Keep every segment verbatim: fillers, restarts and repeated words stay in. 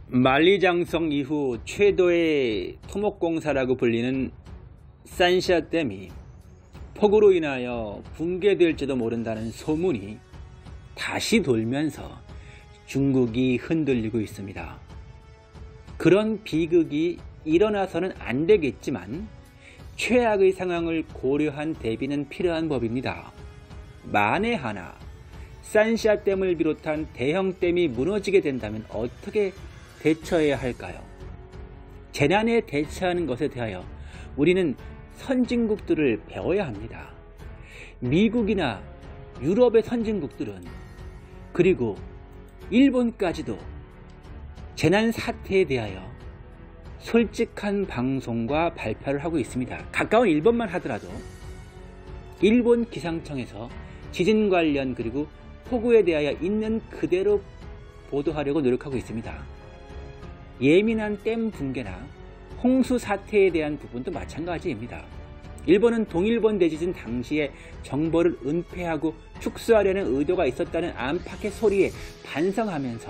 만리장성 이후 최도의 토목공사라고 불리는 산샤댐이 폭우로 인하여 붕괴될지도 모른다는 소문이 다시 돌면서 중국이 흔들리고 있습니다. 그런 비극이 일어나서는 안 되겠지만 최악의 상황을 고려한 대비는 필요한 법입니다. 만에 하나 산샤댐을 비롯한 대형댐이 무너지게 된다면 어떻게 대처해야 할까요? 재난에 대처하는 것에 대하여 우리는 선진국들을 배워야 합니다. 미국이나 유럽의 선진국들은 그리고 일본까지도 재난 사태에 대하여 솔직한 방송과 발표를 하고 있습니다. 가까운 일본만 하더라도 일본 기상청에서 지진 관련 그리고 폭우에 대하여 있는 그대로 보도하려고 노력하고 있습니다. 예민한 댐 붕괴나 홍수 사태에 대한 부분도 마찬가지입니다. 일본은 동일본 대지진 당시에 정보를 은폐하고 축소하려는 의도가 있었다는 안팎의 소리에 반성하면서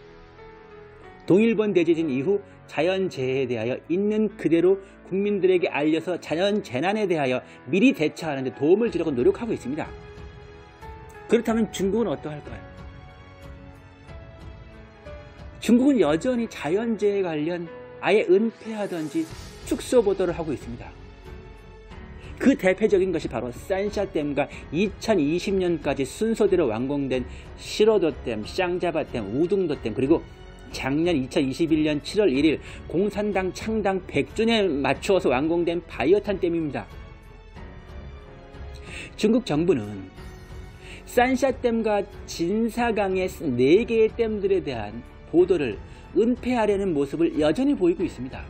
동일본 대지진 이후 자연재해에 대하여 있는 그대로 국민들에게 알려서 자연재난에 대하여 미리 대처하는 데 도움을 주려고 노력하고 있습니다. 그렇다면 중국은 어떠할까요? 중국은 여전히 자연재해 관련 아예 은폐하든지 축소 보도를 하고 있습니다. 그 대표적인 것이 바로 산샤댐과 이천이십 년까지 순서대로 완공된 시로도댐, 샹자바댐, 우둥도댐 그리고 작년 이천이십일 년 칠월 일일 공산당 창당 백 주년에 맞추어서 완공된 바이어탄댐입니다. 중국 정부는 산샤댐과 진사강의 네 개의 댐들에 대한 보도를 은폐하려는 모습을 여전히 보이고 있습니다.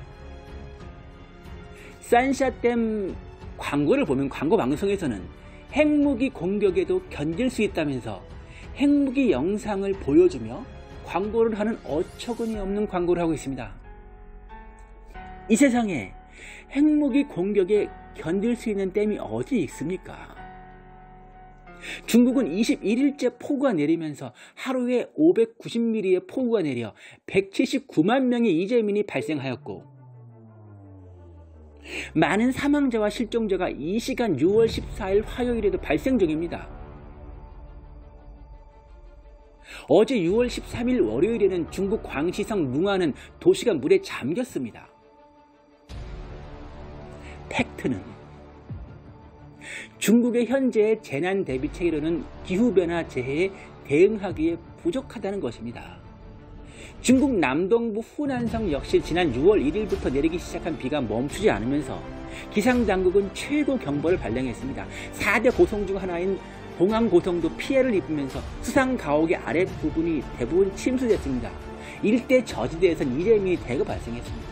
산샤댐 광고를 보면 광고 방송에서는 핵무기 공격에도 견딜 수 있다면서 핵무기 영상을 보여주며 광고를 하는 어처구니 없는 광고를 하고 있습니다. 이 세상에 핵무기 공격에 견딜 수 있는 댐이 어디 있습니까? 중국은 이십일 일째 폭우가 내리면서 하루에 오백구십 밀리미터의 폭우가 내려 백칠십구만 명의 이재민이 발생하였고 많은 사망자와 실종자가 이 시간 유월 십사일 화요일에도 발생 중입니다. 어제 유월 십삼일 월요일에는 중국 광시성 뭉아는 도시가 물에 잠겼습니다. 팩트는 중국의 현재의 재난 대비 체계로는 기후변화 재해에 대응하기에 부족하다는 것입니다. 중국 남동부 후난성 역시 지난 유월 일일부터 내리기 시작한 비가 멈추지 않으면서 기상당국은 최고 경보를 발령했습니다. 사 대 고성 중 하나인 동암고성도 피해를 입으면서 수상가옥의 아랫부분이 대부분 침수됐습니다. 일대 저지대에선 이재민이 대거 발생했습니다.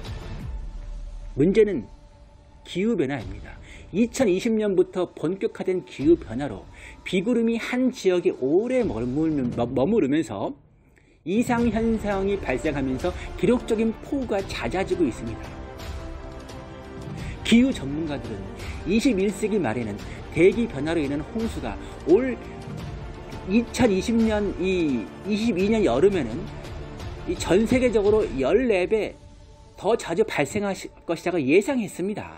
문제는 기후변화입니다. 이천이십 년부터 본격화된 기후변화로 비구름이 한 지역에 오래 머무르면서 이상현상이 발생하면서 기록적인 폭우가 잦아지고 있습니다. 기후 전문가들은 이십일 세기 말에는 대기 변화로 인한 홍수가 올 이천이십 년 이 이십이 년 여름에는 전 세계적으로 십사 배 더 자주 발생할 것이라고 예상했습니다.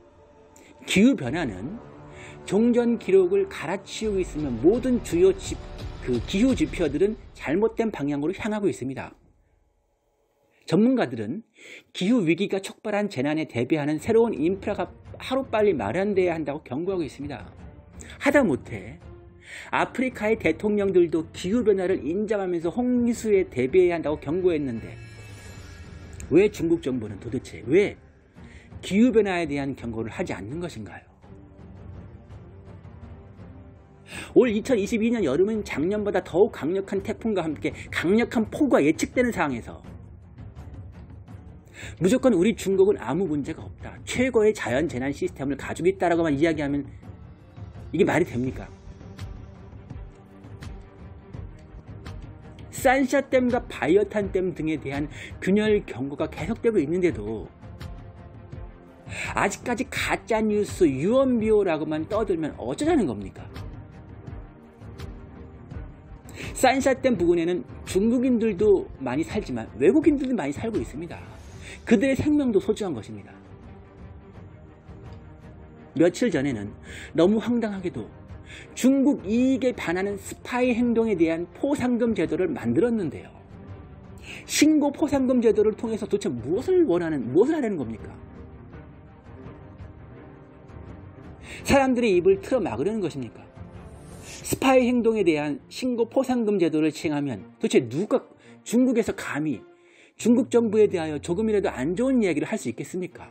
기후변화는 종전 기록을 갈아치우고 있으면 모든 주요 지, 그 기후 지표들은 잘못된 방향으로 향하고 있습니다. 전문가들은 기후위기가 촉발한 재난에 대비하는 새로운 인프라가 하루빨리 마련돼야 한다고 경고하고 있습니다. 하다못해 아프리카의 대통령들도 기후변화를 인정하면서 홍수에 대비해야 한다고 경고했는데 왜 중국 정부는 도대체 왜 기후변화에 대한 경고를 하지 않는 것인가요? 올 이천이십이 년 여름은 작년보다 더욱 강력한 태풍과 함께 강력한 폭우가 예측되는 상황에서 무조건 우리 중국은 아무 문제가 없다, 최고의 자연재난 시스템을 가지고 있다라고만 이야기하면 이게 말이 됩니까? 산샤댐과 바이어탄댐 등에 대한 균열 경고가 계속되고 있는데도 아직까지 가짜뉴스 유언비어라고만 떠들면 어쩌자는 겁니까? 산샤댐 부근에는 중국인들도 많이 살지만 외국인들도 많이 살고 있습니다. 그들의 생명도 소중한 것입니다. 며칠 전에는 너무 황당하게도 중국 이익에 반하는 스파이 행동에 대한 포상금 제도를 만들었는데요. 신고 포상금 제도를 통해서 도대체 무엇을 원하는, 무엇을 하려는 겁니까? 사람들의 입을 틀어 막으려는 것입니까? 스파이 행동에 대한 신고 포상금 제도를 시행하면 도대체 누가 중국에서 감히 중국 정부에 대하여 조금이라도 안 좋은 이야기를 할 수 있겠습니까?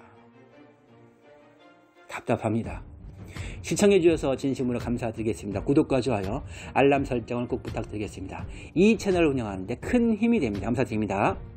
답답합니다. 시청해 주셔서 진심으로 감사드리겠습니다. 구독과 좋아요, 알람 설정을 꼭 부탁드리겠습니다. 이 채널을 운영하는 데 큰 힘이 됩니다. 감사드립니다.